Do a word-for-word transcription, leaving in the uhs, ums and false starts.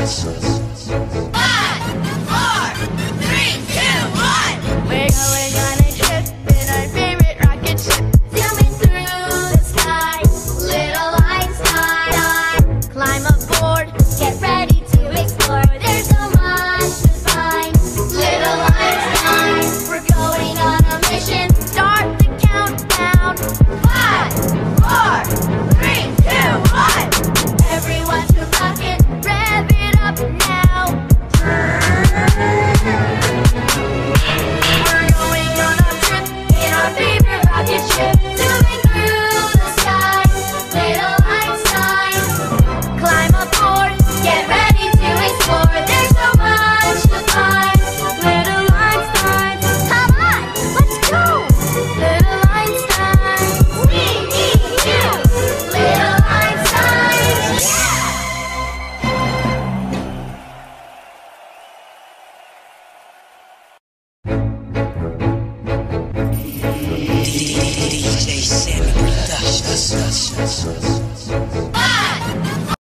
Five, four, three, two, one. We're going on a trip in our favorite rocket ship, zooming through the sky. Little Einstein, climb aboard, get ready to explore. There's so much to find. Little Einstein, we're going on a mission. Start the countdown. Five, four, three, two, one. Everyone to rocket, rev it up now. We're going on a trip in our favorite rocket ship, zooming through the sky. Little Einstein, climb aboard, get ready to explore. There's so much to find. Little Einstein, come on, let's go. Little Einstein, we need you. Little Einstein, yeah. D J Sammy Productions.